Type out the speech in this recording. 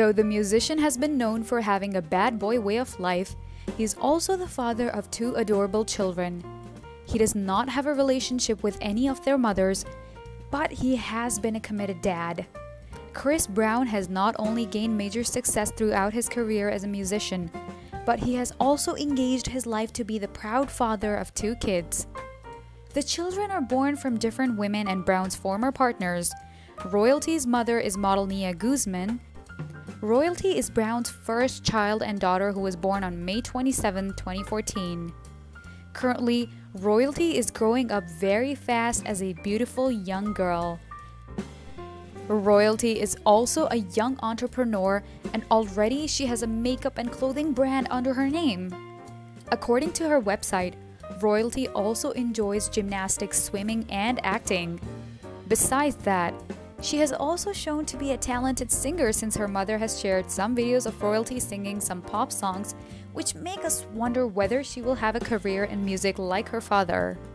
Though the musician has been known for having a bad boy way of life, he's also the father of two adorable children. He does not have a relationship with any of their mothers, but he has been a committed dad. Chris Brown has not only gained major success throughout his career as a musician, but he has also engaged his life to be the proud father of two kids. The children are born from different women and Brown's former partners. Royalty's mother is model Nia Guzman. Royalty is Brown's first child and daughter, who was born on May 27, 2014. Currently, Royalty is growing up very fast as a beautiful young girl. Royalty is also a young entrepreneur, and already she has a makeup and clothing brand under her name. According to her website, Royalty also enjoys gymnastics, swimming, and acting. Besides that, she has also shown to be a talented singer, since her mother has shared some videos of Royalty singing some pop songs, which make us wonder whether she will have a career in music like her father.